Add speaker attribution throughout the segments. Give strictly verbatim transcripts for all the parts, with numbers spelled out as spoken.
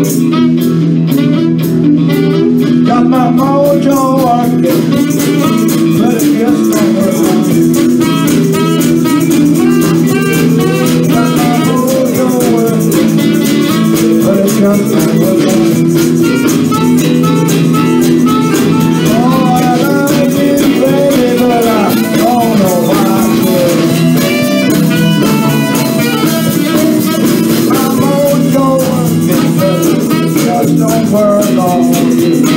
Speaker 1: Got my mojo working, but it just don't work on me. Got my mojo working, but it just don't work on me. Oh, I love you, baby, but I don't know why I feel. My mojo working, but it just don't work on me.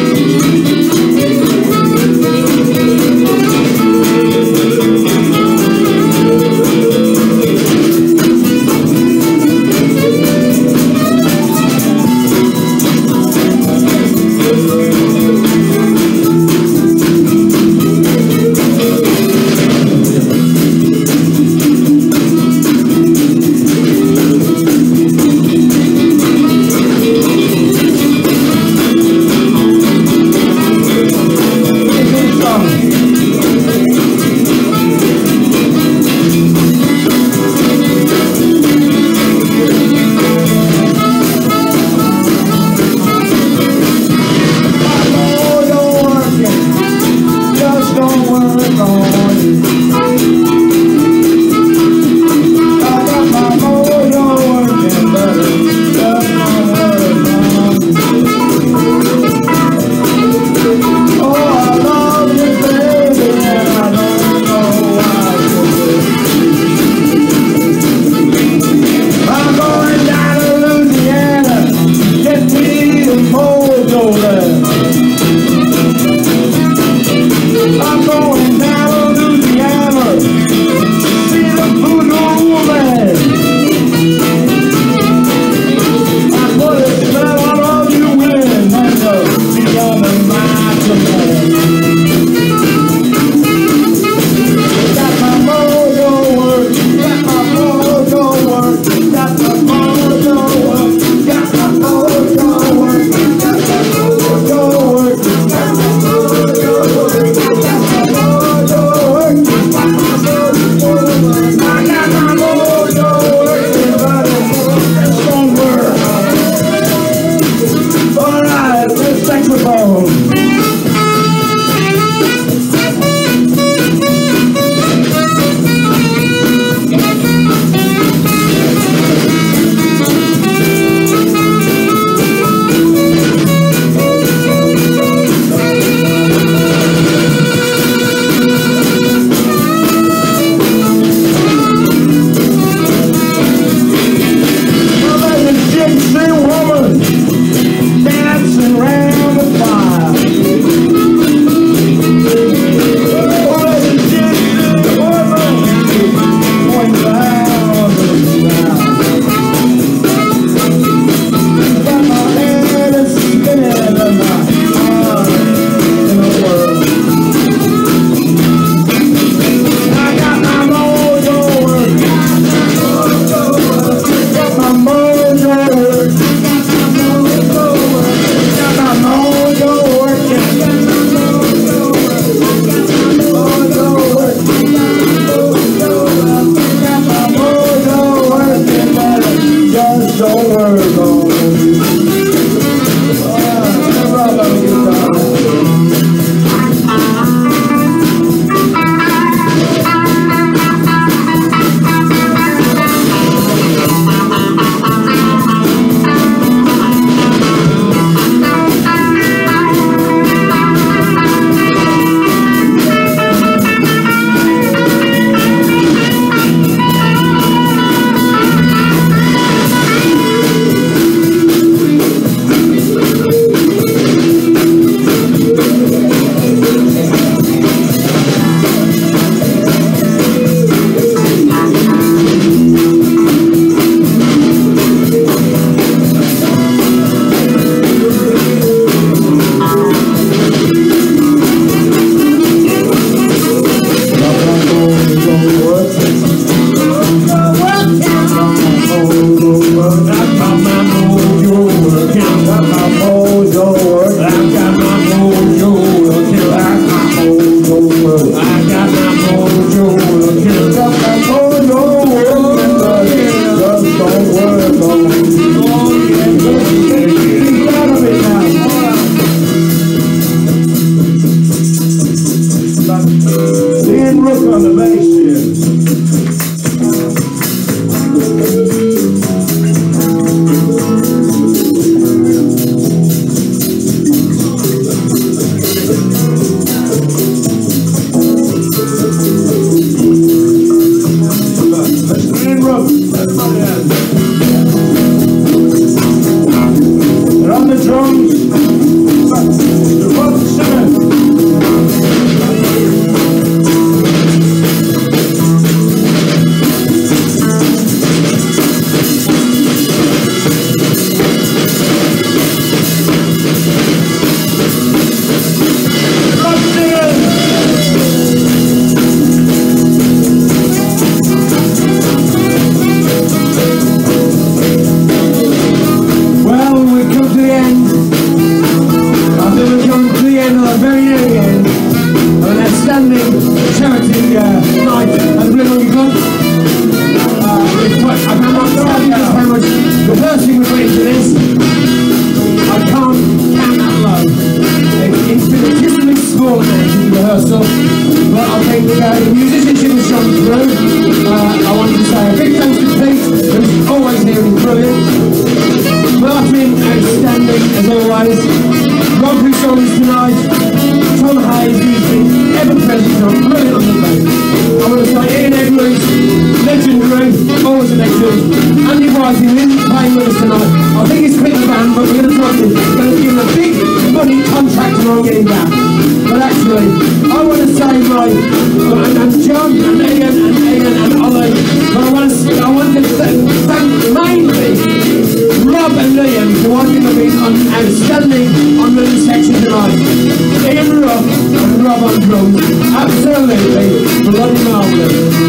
Speaker 1: Martin, outstanding as always. Rob who's on us tonight. Tom Hayes, who's been ever present on, brilliant on the bass. I want to say Ian Edwards, legendary, always a legend. Andy White, who isn't playing with us tonight. I think he's quit the band, but we're going to try to, going to give him a big money contract tomorrow getting back. But actually, I want to say my, and, and John, and Ian, and Ian, and Ollie, but I want to, I want to thank, thank mainly Rob and Liam, who I think have been on, outstanding on the section tonight. Ian Rob and Rob on drums, absolutely bloody marvellous.